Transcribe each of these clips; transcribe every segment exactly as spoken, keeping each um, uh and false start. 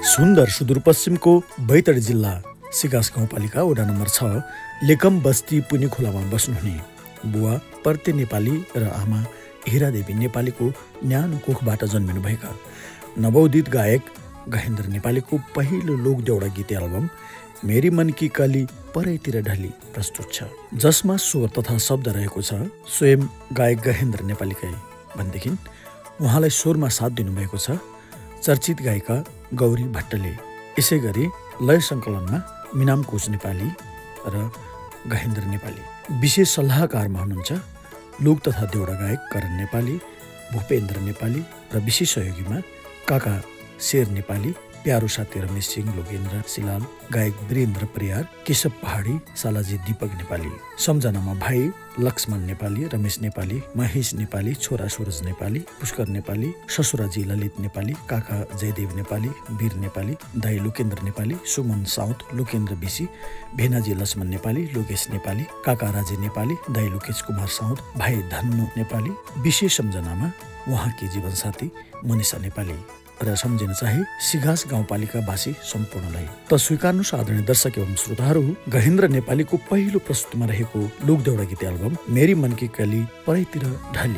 सुन्दर सुदूरपश्चिमको बैतडी जिल्ला सिगास गाउँपालिका वडा नम्बर छ लेकम बस्ती पुनी खोलामा बस्नुहुने बुवा पर्ते नेपाली र आमा हिरादेवी नेपालीको न्यानो कोखबाट जन्मिनुभएका नवोदित गायक गहेन्द्र नेपालीको पहिलो लोक देउडा गीत एल्बम मेरी मन की कली परैतिर ढली प्रस्तुत छ, जसमा स्वर तथा शब्द रहेको छ स्वयं गायक गहेन्द्र नेपालीकै भनेदेखि उहाँलाई स्वरमा साथ दिनुभएको छ चर्चित गायिका गौरी भट्टले। यसै गरी लय सङ्कलनमा मिनाम कोच नेपाली र गहेन्द्र नेपाली। विशेष सल्लाहकारमा हुनुहुन्छ लोक तथा देउडा गायक करण नेपाली, भूपेन्द्र नेपाली र विशेष सहयोगीमा काका शेर नेपाली, प्यारो साथी रमेश सिंह, लोकेन्द्र सिलाल, गायक वीरेन्द्र परियार, केशव पहाडी, सालाजी दीपक नेपाली। सम्झनामा भाइ लक्ष्मण नेपाली, रमेश नेपाली, महेश नेपाली, छोरा सूरज नेपाली, पुष्कर नेपाली, ससुराजी ललित नेपाली, काका जयदेव नेपाली, वीर नेपाली, दाई लोकेन्द्र नेपाली, सुमन साउथ, लोकेन्द्र बेसी, भेनाजी लक्ष्मण नेपाली, लोकेश नेपाली, काका राजे नेपाली, दाई लोकेश कुमार साउथ, भाइ धन्नु नेपाली। विशेष सम्झनामा उहाँकी जीवनसाथी मनिषा नेपाली र सम्झिन चाहे सिगास गाउँपालिकावासी सम्पूर्णलाई। त स्वीकार्नुहोस् आदरणीय दर्शक एवं श्रोताहरू, गहेन्द्र नेपालीको पहिलो प्रस्तुतमा रहेको लोक देउडा गीत एल्बम मेरी मन की कली परैतिर ढली।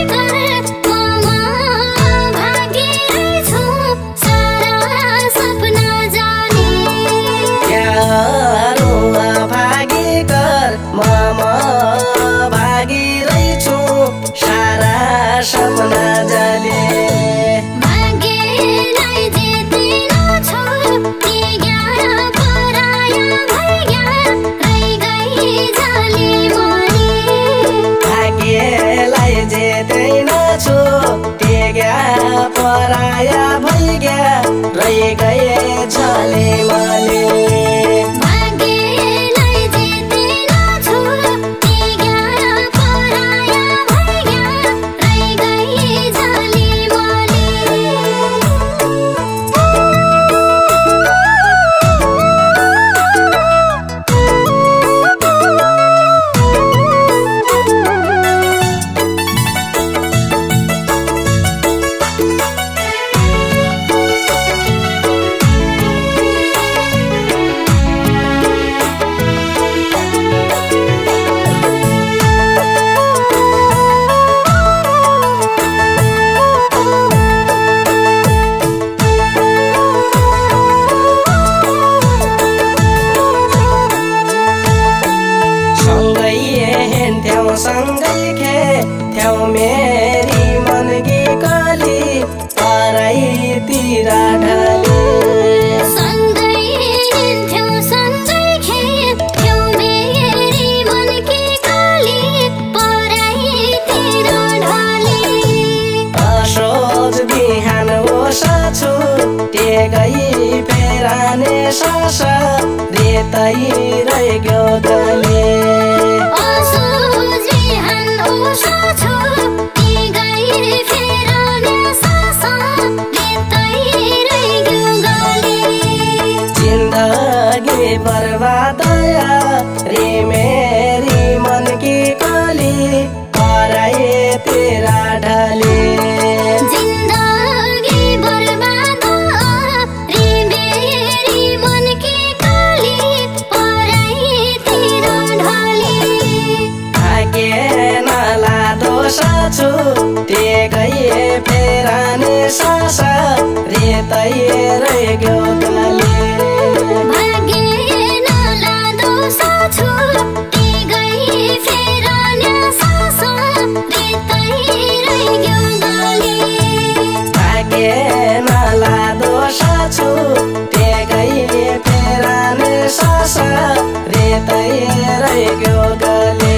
सपना पराया भइग्या रहि गए झले मले सँगै खेथ्यौ मेरी मनकी कली पराइतिर ढले सँगै हिँड्थ्यौ सँगै खेथ्यौ मेरी मनकी कली पराइतिर ढले असोज बिहान ओसा छुटे गई फेराने सास रेतै रह्यो गले जिन्दगी बर्बाद रे मेरी मनकी कली पराइतिर ढले जिन्दगी बर्बाद रे मेरी मनकी कली पराइतिर ढले भाग्य नलादो छुटे गए फेराने सास रेतै रह्यो गले छुटे गई फेराने सास रेतै रह्यो गले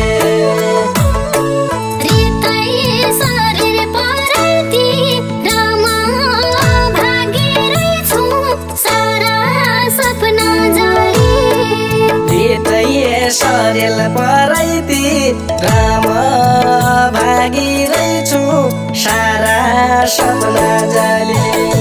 रेतै शरीर पराइतिर म भागिरहेछु सारा सपना जले रेतै शरीर पराइतिर म भागिरहेछु सारा सपना जले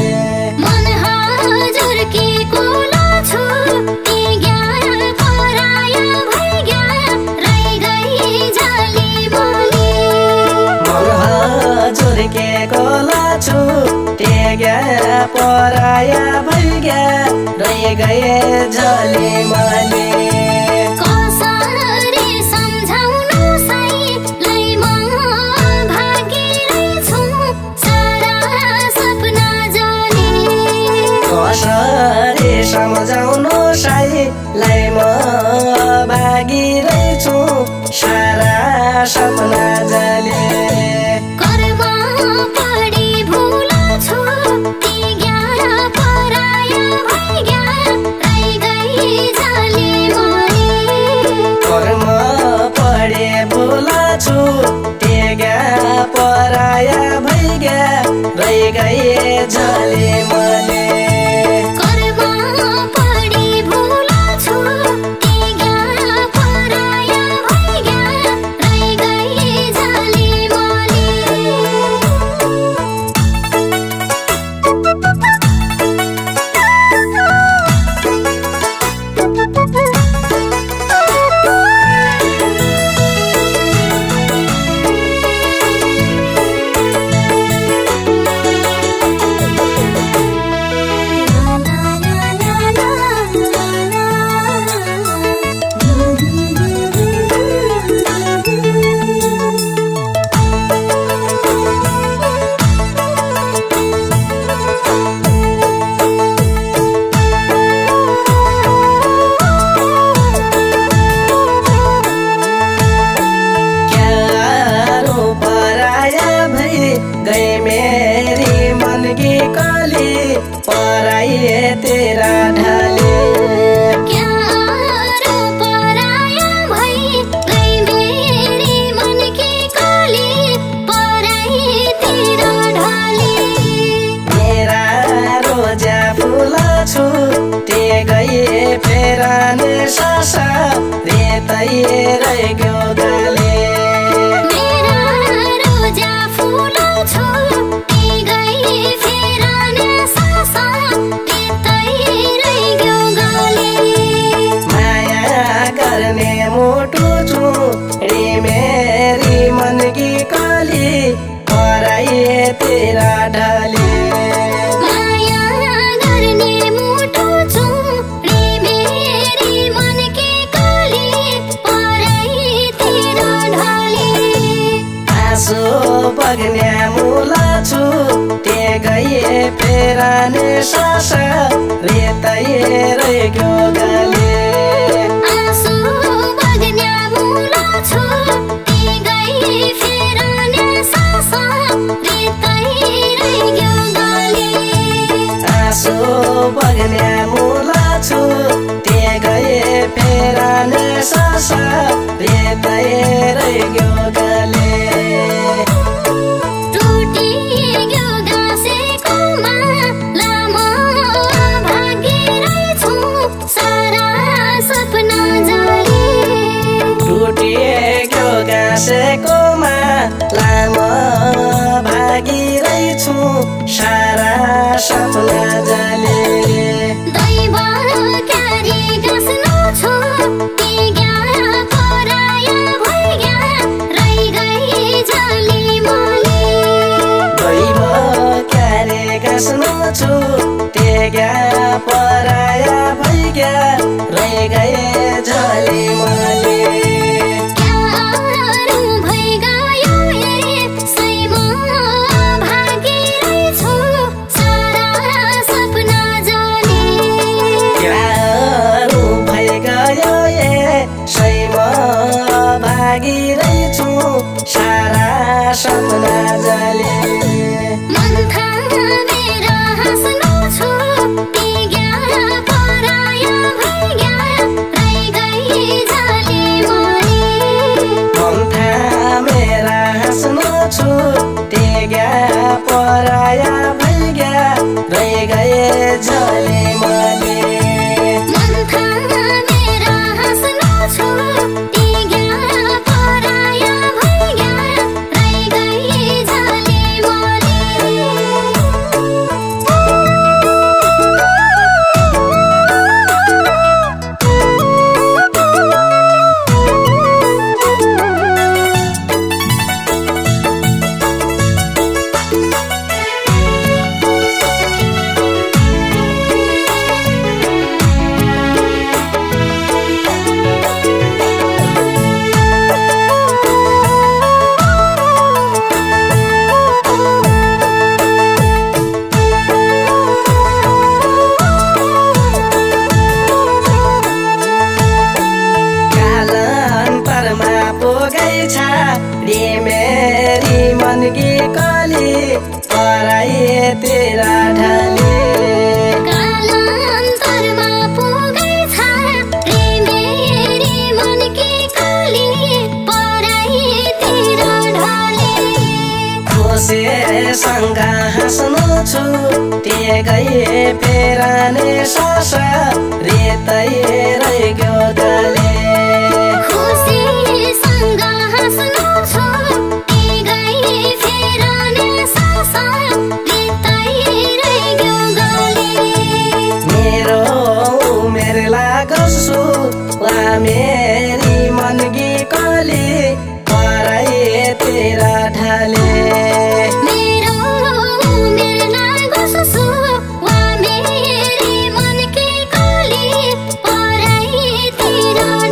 पराया भइग्या रहि गए झले मले कसरी सम्झाउनु सैलाई म भागिरहेछु सारा सपना जले कसरी सम्झाउनु सैलाई म भागिरहेछु सारा सपना जले पराया भइग्या रहि गए झले मले तेरा ढाले क्या रो पराया भई गई मेरी मन की काली पराई तेरा ढाले रहेको गले मेरा रोजा फुलो छोटी गई फेराने सासा त्यतै रहेको गले माया गर्ने मोटो चुडी मेरी मनकी कली पराए तेरा ढले माया गर्ने मुटु चुडी मेरी मनकी कली पराई तेरा ढले आँसु बग्ने मुला छु ते गए फेराने सासा रेतै रहेको गले आँसु बग्ने मुला छोटी गई फेराने सासा रेतै रहेको गले आँसु बग्ने मुला छु ते गए फेराने सासा रेतै रहेको गले टुटियो गाँसेकोमा लामो भागिरहेछु सारा सपना जले टुटिएको गाँसेकोमा लामो भागिरहेछु सारा सपना जले दैव क्यारी गाँस्नु छोटी ग्या पराया भइग्या रहि गई झली मले दैव क्यारे गाँस्नु छु तेग्या पराया भइग्या रहि गए झली मले क्यारो भइगयो यसैमा भागिरहेछु सारा सपना जले क्यारो भइगयो यसैमा भागिरहेछु सारा सपना जले मन्था मेरा हाँस्नु छोटी ग्या पराया भइग्या रहि गई झली मले मन्था मेरा हाँस्नु छु तेग्या पराया भइग्या रहि गए झली मले मन्था मेरा हाँस्नु छोटी ग्या पराया भइग्या रहि गई झली मले कालान्तरमा पुगैछ रे मेरी मनकी कली पराए तेरा ढले कालान्तरमा पुगैछ रे मेरी मनकी कली पराई तेरा ढले खुसीसँग हाँस्नु छु ते गए फेराने सासा रेतै रहेको गले खुसीसँग हाँस्नु छोटी गई फेराने सासा रेतै रहेको गले मेरो उमेर लागोस् वा मेरी मनकी कली पराए तेरा ढले मेरो उमेर लागोस् वा मेरी मनकी कली पराई तेरा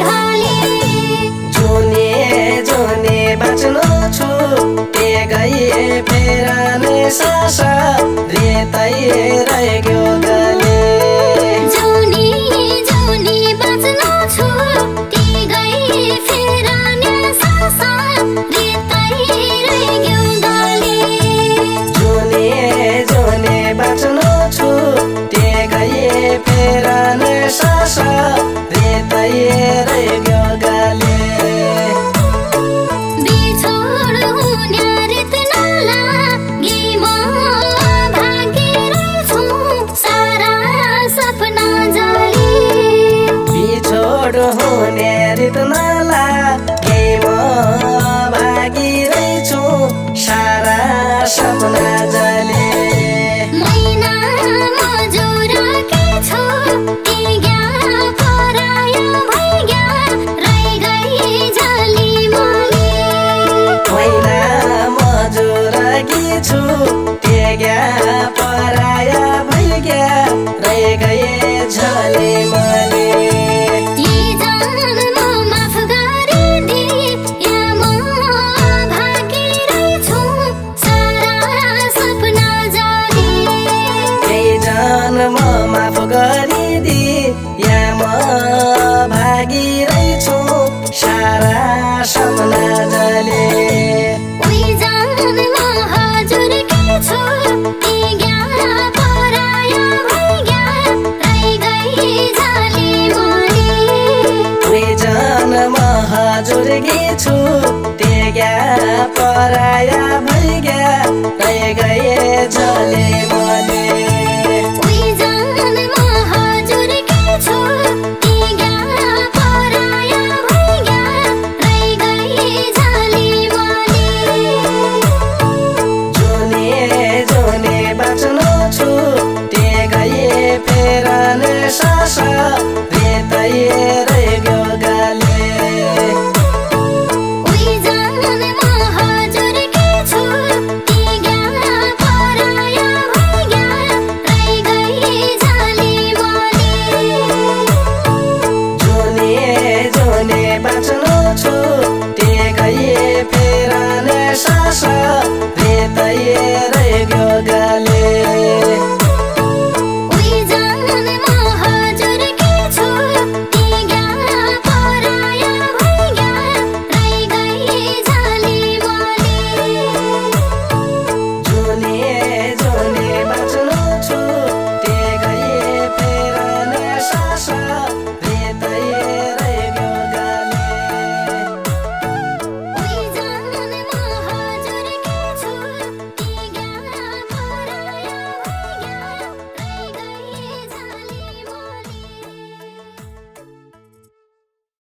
सपना जले मैना मजुरा के छु तिग्या पराया भइग्या रहि गई झली मली मैना मजुरकी छु तेग्या पराया भइग्या रहि गए झले मले ती जन्म माफ गरिदिए या म भागी रहेछु सारा सपना जाली त्यही जन्म माफ गरिदि या म भागिरहेछु सारा सपना जले उही जन्म हजुरकी छु तिग्या पराया भइग्या रहि गई झली मली उही जन्म हजुरकी छु तेग्या पराया भइग्या रहि गए झले मले उही जन्म हजुरकी छु तिग्या पराया भइग्या रहि गई झली मली जुने जुने बाँच्नु छु ते गए फेरने सास रेतै रह्यो गाले उही जन्म हजुरकी छु तिग्या पराया भइग्या रहि गई झली मली जुने जुने बाँच्नु छु ते गए फेरने सास रेतै रह्यो गाले